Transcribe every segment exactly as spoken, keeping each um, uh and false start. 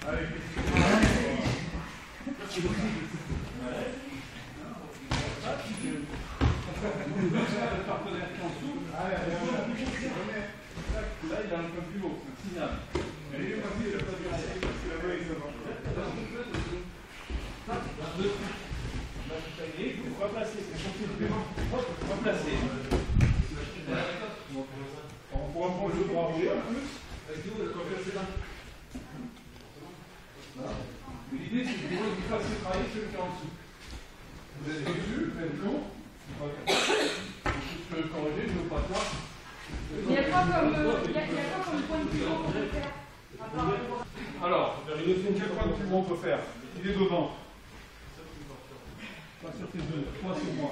Là, il est un peu plus haut, c'est un signal. Replacer, replacer. On pourra prendre le bras rouge en plus. L'idée, c'est que vous fassiez travailler celui qui est en dessous. Vous êtes au-dessus, vous êtes long. Vous pouvez corriger, je ne veux pas ça. Il y a quoi comme, euh, il y a, il y a quoi comme point de pivot qu'on peut faire? Alors, quel point de pivot on peut faire? Il est dedans. Pas sur tes deux, toi sur moi.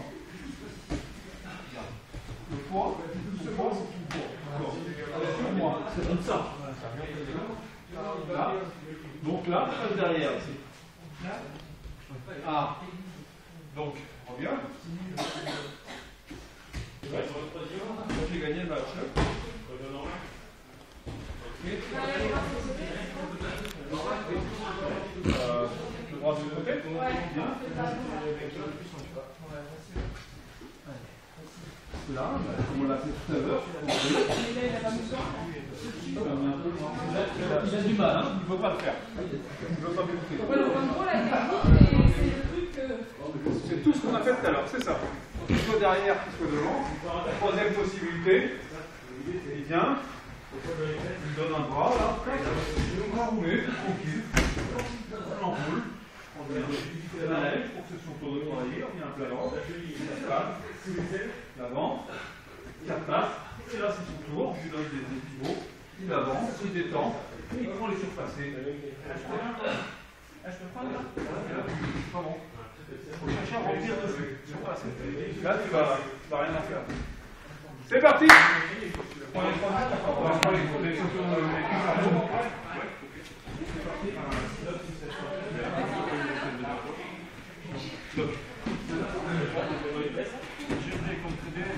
Le poids, le poids, c'est tout le poids. Sur moi, c'est comme ça. Là. Donc là, passe derrière ici. Ah. Donc, reviens. J'ai gagné le match. Okay. Euh, le droit du côté. Bien. Là, comme on l'a fait tout à l'heure. Il a du mal, hein. Il ne veut pas le faire. Il ne veut pas m'écouter. C'est tout ce qu'on a fait tout à l'heure, c'est ça. Qu'il soit derrière, qu'il soit devant. Troisième possibilité. Il vient. Il donne un bras, là. On va rouler, tranquille. On enroule. On vient de la lèvre pour que ce soit pour de travailler. On vient un plat droit. L'avant. Il repasse. Et là, c'est son tour. On lui donne des pivots. Il avance, il détend. Et il prend les surpassés. Je peux prendre là? Pardon. Il faut chercher à remplir dessus. Surpasser. Là, tu vas, tu vas rien à faire. C'est parti! On va prendre les photos. C'est parti. Stop. Je vais contribuer.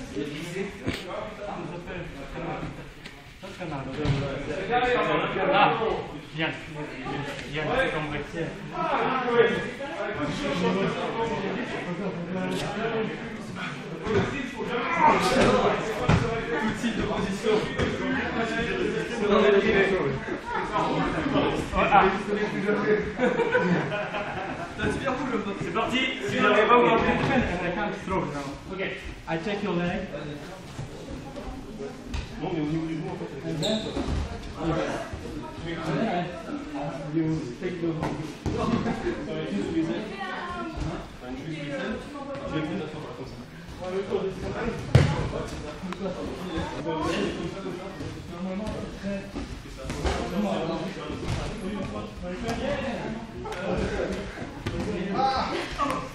Ah, bien, bien, c'est tombé. Tout type de position. C'est parti. Si j'arrive pas, on va prendre. I can't throw now. Okay. I check your leg. Non, mais au niveau du genou, en fait, You take the Ah